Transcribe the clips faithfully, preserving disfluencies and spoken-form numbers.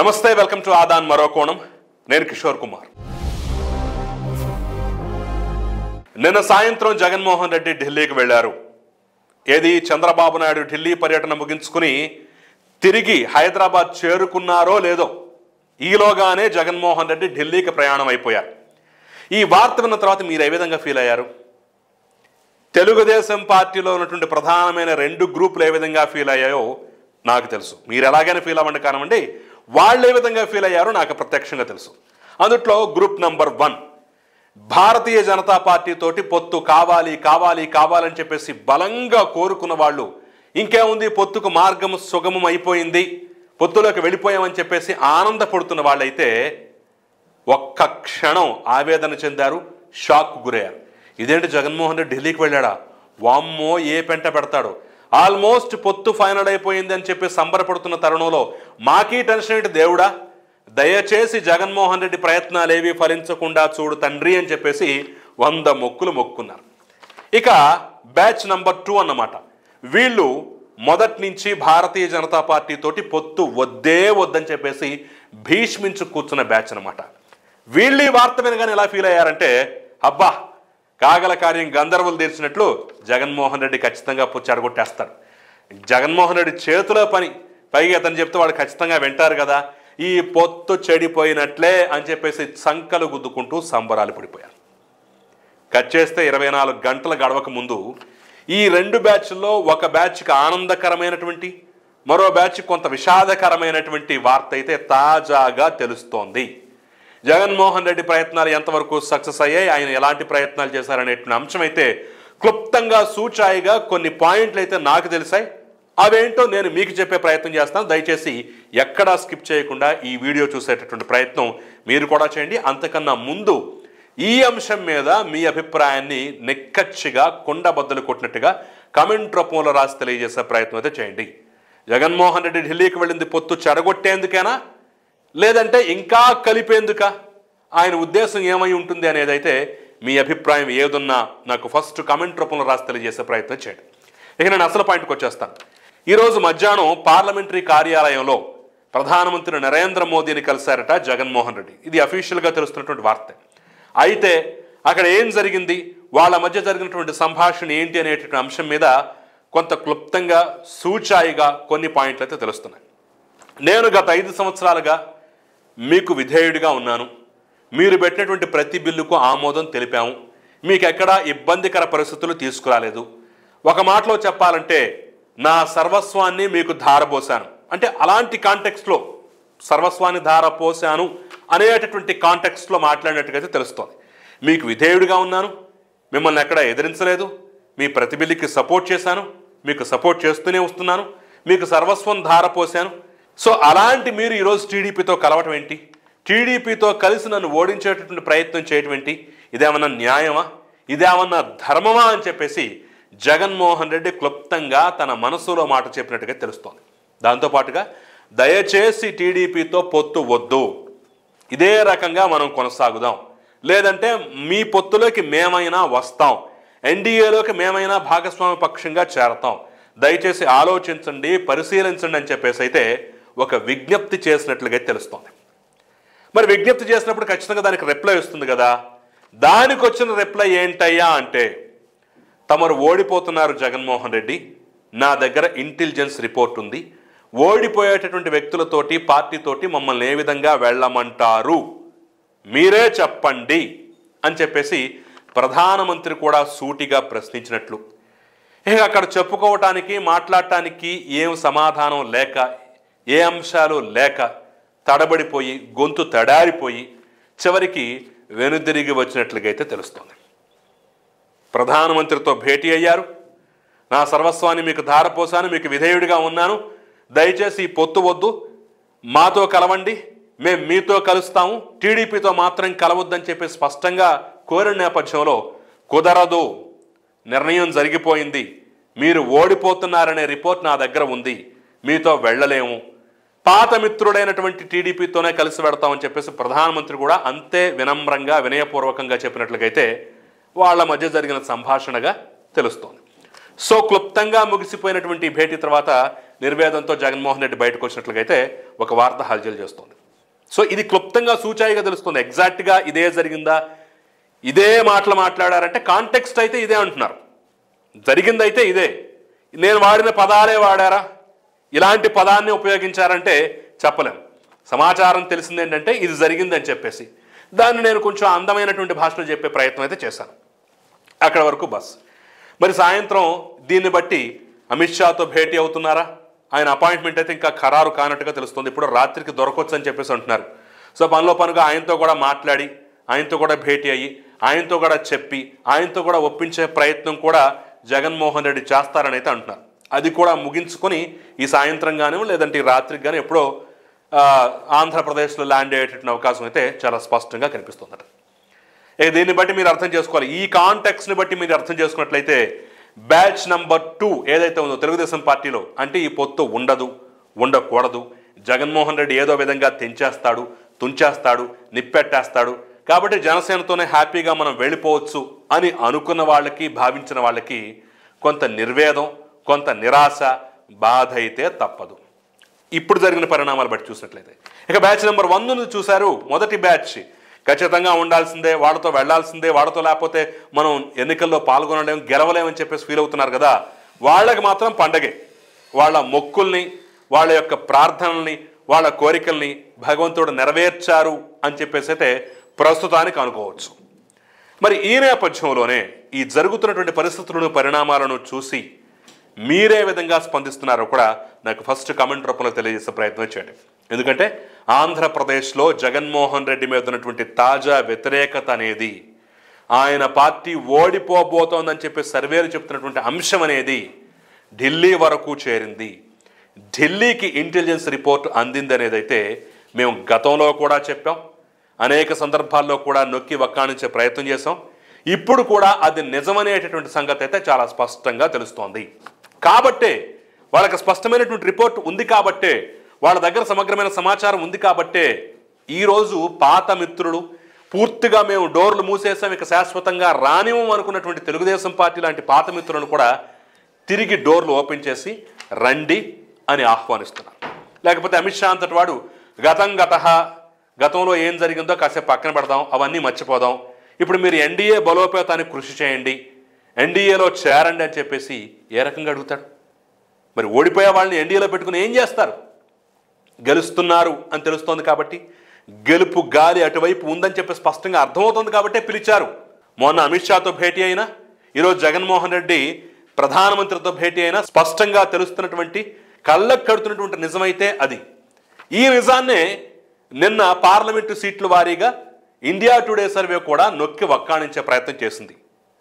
నమస్తే, welcome to Aadan మరో కోణం. నేను కిషోర్ కుమార్. నిన్న సాయంత్రం జగన్మోహన్ రెడ్డి ఢిల్లీకి వెళ్లారు. ఏది చంద్రబాబు నాయుడు ఢిల్లీ పర్యటన ముగించుకుని తిరిగి హైదరాబాద్ చేరుకున్నారో లేదో ఈలోగానే జగన్మోహన్ రెడ్డి ఢిల్లీకి ప్రయాణం అయిపోయారు. ఈ వార్త విన్న తర్వాత మీరు ఏ విధంగా ఫీల్ అయ్యారు? తెలుగుదేశం పార్టీలో ఉన్నటువంటి ప్రధానమైన రెండు గ్రూపులు ఏ విధంగా ఫీల్ అయ్యాయో నాకు తెలుసు. మీరు ఎలాగైనా ఫీల్ అవ్వండి కానివ్వండి, వాళ్ళు ఏ విధంగా ఫీల్ అయ్యారో నాకు ప్రత్యక్షంగా తెలుసు. అందుట్లో group number one, Bharatiya Janata party తోటి పొత్తు కావాలి కావాలి కావాలని చెప్పేసి బలంగా కోరుకున్న వాళ్ళు, ఇంకేముంది పొత్తుకు మార్గం సుగమం అయిపోయింది, పొత్తులోకి వెళ్ళిపోయామని చెప్పేసి ఆనందపడుతున్న వాళ్ళైతే ఒక్క క్షణం ఆవేదన చెందారు, షాక్ గురయ్యారు. ఇదేంటి జగన్మోహన్ రెడ్డి ఢిల్లీకి వెళ్ళాడా, వామ్మో ఏ పెంట పెడతాడు, ఆల్మోస్ట్ పొత్తు ఫైనల్ అయిపోయింది అని చెప్పి సంబరపడుతున్న తరుణంలో మాకీ టెన్షన్ ఏంటి దేవుడా, దయచేసి జగన్మోహన్ రెడ్డి ప్రయత్నాలు ఏవి ఫలించకుండా చూడు తండ్రి అని చెప్పేసి వంద మొక్కులు మొక్కున్నారు. ఇక బ్యాచ్ నంబర్ టూ అన్నమాట. వీళ్ళు మొదటి నుంచి భారతీయ జనతా పార్టీ తోటి పొత్తు వద్దే వద్దని చెప్పేసి భీష్మించు కూర్చున్న బ్యాచ్ అనమాట. వీళ్ళు ఈ వార్త వినగానే ఎలా ఫీల్ అయ్యారంటే, అబ్బా కాగల కార్యం గంధర్వులు తీర్చినట్లు జగన్మోహన్ రెడ్డి ఖచ్చితంగా పుచ్చాడగొట్టేస్తాడు, జగన్మోహన్ రెడ్డి చేతిలో పని, పైగా అతను చెప్తే వాళ్ళు ఖచ్చితంగా వింటారు కదా, ఈ పొత్తు చెడిపోయినట్లే అని చెప్పేసి సంకలు గుద్దుకుంటూ సంబరాలు పడిపోయారు. కట్ చేస్తే ఇరవై నాలుగు గంటల గడవక ముందు ఈ రెండు బ్యాచ్ల్లో ఒక బ్యాచ్కి ఆనందకరమైనటువంటి, మరో బ్యాచ్ కొంత విషాదకరమైనటువంటి వార్త అయితే తాజాగా తెలుస్తోంది. జగన్మోహన్ రెడ్డి ప్రయత్నాలు ఎంతవరకు సక్సెస్ అయ్యాయి, ఆయన ఎలాంటి ప్రయత్నాలు చేశారనేటువంటి అంశం అయితే క్లుప్తంగా సూచాయిగా కొన్ని పాయింట్లు అయితే నాకు తెలిసాయి. అవేంటో నేను మీకు చెప్పే ప్రయత్నం చేస్తాను. దయచేసి ఎక్కడా స్కిప్ చేయకుండా ఈ వీడియో చూసేటటువంటి ప్రయత్నం మీరు కూడా చేయండి. అంతకన్నా ముందు ఈ అంశం మీద మీ అభిప్రాయాన్ని నిక్కచ్చిగా కొండబద్దలు కొట్టినట్టుగా కమెంట్ రూపంలో రాసి తెలియజేసే ప్రయత్నం అయితే చేయండి. జగన్మోహన్ రెడ్డి ఢిల్లీకి వెళ్ళింది పొత్తు చెడగొట్టేందుకేనా, లేదంటే ఇంకా కలిపేందుక, ఆయన ఉద్దేశం ఏమై ఉంటుంది అనేది అయితే మీ అభిప్రాయం ఏదున్నా నాకు ఫస్ట్ కమెంట్ రూపంలో రాసి తెలియజేసే ప్రయత్నం చేయండి. ఇక నేను అసలు పాయింట్కి వచ్చేస్తాను. ఈరోజు మధ్యాహ్నం పార్లమెంటరీ కార్యాలయంలో ప్రధానమంత్రి నరేంద్ర మోదీని కలిశారట జగన్మోహన్ రెడ్డి. ఇది అఫీషియల్గా తెలుస్తున్నటువంటి వార్త. అయితే అక్కడ ఏం జరిగింది, వాళ్ళ మధ్య జరిగినటువంటి సంభాషణ ఏంటి అనేటువంటి అంశం మీద కొంత క్లుప్తంగా సూచాయిగా కొన్ని పాయింట్లు అయితే తెలుస్తున్నాయి. నేను గత ఐదు సంవత్సరాలుగా మీకు విధేయుడిగా ఉన్నాను, మీరు పెట్టినటువంటి ప్రతి బిల్లుకు ఆమోదం తెలిపాము, మీకు ఎక్కడా ఇబ్బందికర పరిస్థితులు తీసుకురాలేదు, ఒక మాటలో చెప్పాలంటే నా సర్వస్వాన్ని మీకు ధారపోసాను, అంటే అలాంటి కాంటెక్స్ట్లో సర్వస్వాన్ని ధారపోసాను అనేటటువంటి కాంటెక్స్ట్లో మాట్లాడినట్టుగా తెలుస్తోంది. మీకు విధేయుడిగా ఉన్నాను, మిమ్మల్ని ఎక్కడా ఎదిరించలేదు, మీ ప్రతి బిల్లుకి సపోర్ట్ చేశాను, మీకు సపోర్ట్ చేస్తూనే వస్తున్నాను, మీకు సర్వస్వం ధారపోసాను. సో అలాంటి మీరు ఈరోజు టీడీపీతో కలవటం ఏంటి, టీడీపీతో కలిసి నన్ను ఓడించేటటువంటి ప్రయత్నం చేయటం ఏంటి, ఇదేమన్నా న్యాయమా, ఇదేమన్నా ధర్మమా అని చెప్పేసి జగన్మోహన్ రెడ్డి క్లుప్తంగా తన మనసులో మాట చెప్పినట్టుగా తెలుస్తోంది. దాంతోపాటుగా దయచేసి టీడీపీతో పొత్తు వద్దు, ఇదే రకంగా మనం కొనసాగుదాం, లేదంటే మీ పొత్తులోకి మేమైనా వస్తాం, ఎన్డీఏలోకి మేమైనా భాగస్వామ్య పక్షంగా చేరతాం, దయచేసి ఆలోచించండి, పరిశీలించండి అని చెప్పేసి అయితే ఒక విజ్ఞప్తి చేసినట్లుగా తెలుస్తోంది. మరి విజ్ఞప్తి చేసినప్పుడు ఖచ్చితంగా దానికి రిప్లై వస్తుంది కదా. దానికి వచ్చిన రిప్లై ఏంటయ్యా అంటే, తమరు ఓడిపోతున్నారు జగన్మోహన్ రెడ్డి, నా దగ్గర ఇంటెలిజెన్స్ రిపోర్ట్ ఉంది, ఓడిపోయేటటువంటి వ్యక్తులతోటి పార్టీతోటి మమ్మల్ని ఏ విధంగా వెళ్ళమంటారు మీరే చెప్పండి అని చెప్పేసి ప్రధానమంత్రి కూడా సూటిగా ప్రశ్నించినట్లు. ఇక అక్కడ చెప్పుకోవటానికి మాట్లాడటానికి ఏం సమాధానం లేక, ఏ అంశాలు లేక తడబడిపోయి గొంతు తడారిపోయి చివరికి వెనుదిరిగి వచ్చినట్లుగా అయితే తెలుస్తోంది. ప్రధానమంత్రితో భేటీ అయ్యారు, నా సర్వస్వాన్ని మీకు ధారపోసాను, మీకు విధేయుడిగా ఉన్నాను, దయచేసి పొత్తు వద్దు, మాతో కలవండి, మేము మీతో కలుస్తాము, టీడీపీతో మాత్రం కలవద్దని చెప్పి స్పష్టంగా కోరిన నేపథ్యంలో కుదరదు, నిర్ణయం జరిగిపోయింది, మీరు ఓడిపోతున్నారనే రిపోర్ట్ నా దగ్గర ఉంది, మీతో వెళ్ళలేము, పాత మిత్రుడైనటువంటి టీడీపీతోనే కలిసి పెడతామని చెప్పేసి ప్రధానమంత్రి కూడా అంతే వినమ్రంగా వినయపూర్వకంగా చెప్పినట్లుగైతే వాళ్ళ మధ్య జరిగిన సంభాషణగా తెలుస్తోంది. సో క్లుప్తంగా ముగిసిపోయినటువంటి భేటీ తర్వాత నిర్వేదంతో జగన్మోహన్ రెడ్డి బయటకు వచ్చినట్లుగైతే ఒక వార్త హల్చల్ చేస్తుంది. సో ఇది క్లుప్తంగా సూచాయిగా తెలుస్తుంది. ఎగ్జాక్ట్గా ఇదే జరిగిందా, ఇదే మాటలు మాట్లాడారంటే కాంటెక్స్ట్ అయితే ఇదే అంటున్నారు, జరిగిందైతే ఇదే. నేను వాడిన పదాలే వాడారా, ఇలాంటి పదాన్ని ఉపయోగించారంటే చెప్పలేం. సమాచారం తెలిసింది ఏంటంటే ఇది జరిగిందని చెప్పేసి దాన్ని నేను కొంచెం అందమైనటువంటి భాషలో చెప్పే ప్రయత్నం అయితే చేశాను. అక్కడ వరకు బస్. మరి సాయంత్రం దీన్ని బట్టి అమిత్ షాతో భేటీ అవుతున్నారా? ఆయన అపాయింట్మెంట్ అయితే ఇంకా ఖరారు కానట్టుగా తెలుస్తుంది. ఇప్పుడు రాత్రికి దొరకొచ్చు అని చెప్పేసి అంటున్నారు. సో పనిలో పనుగా ఆయనతో కూడా మాట్లాడి, ఆయనతో కూడా భేటీ అయ్యి, ఆయనతో కూడా చెప్పి, ఆయనతో కూడా ఒప్పించే ప్రయత్నం కూడా జగన్మోహన్ రెడ్డి చేస్తారని అయితే అంటున్నారు. అది కూడా ముగించుకొని ఈ సాయంత్రం కానీ లేదంటే ఈ రాత్రికి కానీ ఎప్పుడో ఆంధ్రప్రదేశ్లో ల్యాండ్ అయ్యేటటువంటి అవకాశం అయితే చాలా స్పష్టంగా కనిపిస్తుందట. దీన్ని బట్టి మీరు అర్థం చేసుకోవాలి. ఈ కాంటెక్స్ని బట్టి మీరు అర్థం చేసుకున్నట్లయితే బ్యాచ్ నెంబర్ టూ ఏదైతే ఉందో తెలుగుదేశం పార్టీలో, అంటే ఈ పొత్తు ఉండదు, ఉండకూడదు, జగన్మోహన్ రెడ్డి ఏదో విధంగా తెంచేస్తాడు, తుంచేస్తాడు, నిప్పెట్టేస్తాడు, కాబట్టి జనసేనతోనే హ్యాపీగా మనం వెళ్ళిపోవచ్చు అని అనుకున్న వాళ్ళకి, భావించిన వాళ్ళకి కొంత నిర్వేదం, కొంత నిరాశ, బాధ అయితే తప్పదు ఇప్పుడు జరిగిన పరిణామాలు బట్టి చూసినట్లయితే. ఇక బ్యాచ్ నెంబర్ వన్ చూశారు. మొదటి బ్యాచ్ ఖచ్చితంగా ఉండాల్సిందే, వాళ్ళతో వెళ్లాల్సిందే, వాళ్ళతో లేకపోతే మనం ఎన్నికల్లో పాల్గొనలేం, గెలవలేమని చెప్పేసి ఫీల్ అవుతున్నారు కదా, వాళ్ళకి మాత్రం పండగే. వాళ్ళ మొక్కుల్ని, వాళ్ళ యొక్క ప్రార్థనల్ని, వాళ్ళ కోరికల్ని భగవంతుడు నెరవేర్చారు అని చెప్పేసి అయితే ప్రస్తుతానికి అనుకోవచ్చు. మరి ఈ నేపథ్యంలోనే ఈ జరుగుతున్నటువంటి పరిస్థితులను, పరిణామాలను చూసి మీరే విధంగా స్పందిస్తున్నారో కూడా నాకు ఫస్ట్ కమెంట్ రూపంలో తెలియజేసే ప్రయత్నం చేయండి. ఎందుకంటే ఆంధ్రప్రదేశ్లో జగన్మోహన్ రెడ్డి మీద ఉన్నటువంటి తాజా వ్యతిరేకత అనేది, ఆయన పార్టీ ఓడిపోబోతోందని చెప్పి సర్వేలు చెప్తున్నటువంటి అంశం అనేది ఢిల్లీ వరకు చేరింది. ఢిల్లీకి ఇంటెలిజెన్స్ రిపోర్ట్ అందింది అనేది అయితే మేము గతంలో కూడా చెప్పాం, అనేక సందర్భాల్లో కూడా నొక్కి వక్కాణించే ప్రయత్నం చేసాం. ఇప్పుడు కూడా అది నిజమనేటటువంటి సంగతి అయితే చాలా స్పష్టంగా తెలుస్తోంది. కాబట్టే వాళ్ళకి స్పష్టమైనటువంటి రిపోర్ట్ ఉంది, కాబట్టే వాళ్ళ దగ్గర సమగ్రమైన సమాచారం ఉంది, కాబట్టే ఈరోజు పాత మిత్రులు పూర్తిగా మేము డోర్లు మూసేసాం, ఇక శాశ్వతంగా రానివ్వం అనుకున్నటువంటి తెలుగుదేశం పార్టీ లాంటి పాత మిత్రులను కూడా తిరిగి డోర్లు ఓపెన్ చేసి రండి అని ఆహ్వానిస్తున్నారు. లేకపోతే అమిత్ షా అంతటి వాడు గతం గత గతంలో ఏం జరిగిందో కాసేపు పక్కన పెడదాం, అవన్నీ మర్చిపోదాం, ఇప్పుడు మీరు ఎన్డీఏ బలోపేతానికి కృషి చేయండి, ఎన్డీఏలో చేరండి అని చెప్పేసి ఏ రకంగా అడుగుతాడు? మరి ఓడిపోయే వాళ్ళని ఎన్డీఏలో పెట్టుకుని ఏం చేస్తారు? గెలుస్తున్నారు అని తెలుస్తోంది కాబట్టి, గెలుపు గాలి అటువైపు ఉందని చెప్పి స్పష్టంగా అర్థమవుతుంది కాబట్టే పిలిచారు. మొన్న అమిత్ షాతో భేటీ అయినా, ఈరోజు జగన్మోహన్ రెడ్డి ప్రధానమంత్రితో భేటీ అయినా స్పష్టంగా తెలుస్తున్నటువంటి, కళ్ళకు కడుతున్నటువంటి నిజమైతే అది. ఈ నిజాన్నే నిన్న పార్లమెంటు సీట్ల వారీగా ఇండియా టుడే సర్వే కూడా నొక్కి వక్కాణించే ప్రయత్నం చేసింది.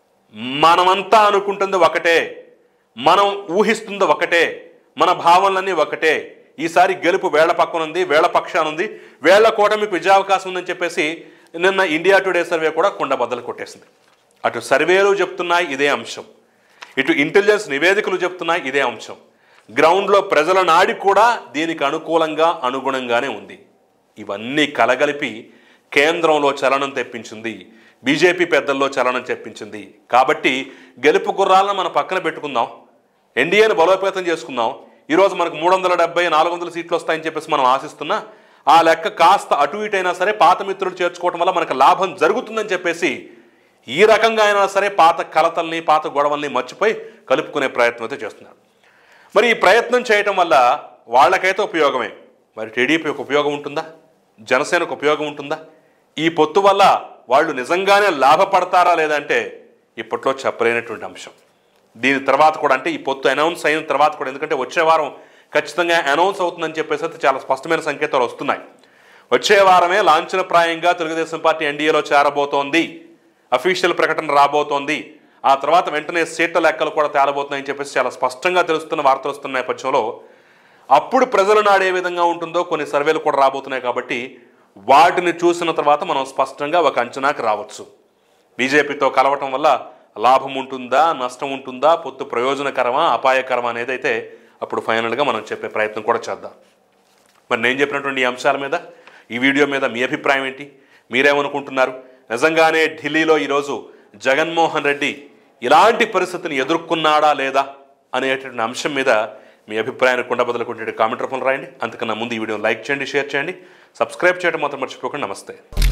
మనమంతా అనుకుంటుంది ఒకటే, మనం ఊహిస్తుంది ఒకటే, మన భావనలన్నీ ఒకటే, ఈసారి గెలుపు వేళ్ల పక్కనుంది, వేళ్ల పక్షానుంది, వేళ్ల కూటమికి విజయావకాశం ఉందని చెప్పేసి నిన్న ఇండియా టుడే సర్వే కూడా కుండ బద్దలు కొట్టేసింది. అటు సర్వేలు చెప్తున్నాయి ఇదే అంశం, ఇటు ఇంటెలిజెన్స్ నివేదికలు చెప్తున్నాయి ఇదే అంశం, గ్రౌండ్లో ప్రజల నాడి కూడా దీనికి అనుకూలంగా, అనుగుణంగానే ఉంది. ఇవన్నీ కలగలిపి కేంద్రంలో చలనం తెప్పించింది, బీజేపీ పెద్దల్లో చలనం తెప్పించింది. కాబట్టి గెలుపు గుర్రాలను మనం పక్కన పెట్టుకుందాం, ఎన్డీఏను బలోపేతం చేసుకుందాం. ఈరోజు మనకు మూడు వందల డెబ్బై నాలుగు వందల సీట్లు వస్తాయని చెప్పేసి మనం ఆశిస్తున్నా, ఆ లెక్క కాస్త అటు ఇటు అయినా సరే పాత మిత్రులు చేర్చుకోవడం వల్ల మనకు లాభం జరుగుతుందని చెప్పేసి ఈ రకంగా అయినా సరే పాత కలతల్ని, పాత గొడవల్ని మర్చిపోయి కలుపుకునే ప్రయత్నం అయితే చేస్తున్నారు. మరి ఈ ప్రయత్నం చేయటం వల్ల వాళ్ళకైతే ఉపయోగమే, మరి టీడీపీకి ఉపయోగం ఉంటుందా? జనసేనకు ఉపయోగం ఉంటుందా? ఈ పొత్తు వల్ల వాళ్ళు నిజంగానే లాభపడతారా లేదంటే ఇప్పట్లో చెప్పలేనటువంటి అంశం. దీని తర్వాత కూడా, అంటే ఈ పొత్తు అనౌన్స్ అయిన తర్వాత కూడా, ఎందుకంటే వచ్చే వారం ఖచ్చితంగా అనౌన్స్ అవుతుందని చెప్పేసి అయితే చాలా స్పష్టమైన సంకేతాలు వస్తున్నాయి. వచ్చే వారమే లాంఛనప్రాయంగా తెలుగుదేశం పార్టీ ఎన్డీఏలో చేరబోతోంది, అఫీషియల్ ప్రకటన రాబోతోంది, ఆ తర్వాత వెంటనే సీట్ల లెక్కలు కూడా తేలబోతున్నాయని చెప్పేసి చాలా స్పష్టంగా తెలుస్తున్న వార్తలు వస్తున్న నేపథ్యంలో అప్పుడు ప్రజల నాడు ఏ విధంగా ఉంటుందో కొన్ని సర్వేలు కూడా రాబోతున్నాయి. కాబట్టి వాటిని చూసిన తర్వాత మనం స్పష్టంగా ఒక అంచనాకు రావచ్చు. బీజేపీతో కలవటం వల్ల లాభం ఉంటుందా, నష్టం ఉంటుందా, పొత్తు ప్రయోజనకరమా, అపాయకరమా అనేది అయితే అప్పుడు ఫైనల్గా మనం చెప్పే ప్రయత్నం కూడా చేద్దాం. మరి నేను చెప్పినటువంటి ఈ అంశాల మీద, ఈ వీడియో మీద మీ అభిప్రాయం ఏంటి? మీరేమనుకుంటున్నారు? నిజంగానే ఢిల్లీలో ఈరోజు జగన్మోహన్ రెడ్డి ఇలాంటి పరిస్థితిని ఎదుర్కొన్నాడా లేదా అనేటువంటి అంశం మీద మీ అభిప్రాయాన్ని కుండ బదులుకుంటే కామెంట్ రూపంలో రాయండి. అంతకన్నా ముందు ఈ వీడియోని లైక్ చేయండి, షేర్ చేయండి, సబ్స్క్రైబ్ చేయడం మాత్రం మర్చిపోకండి. నమస్తే.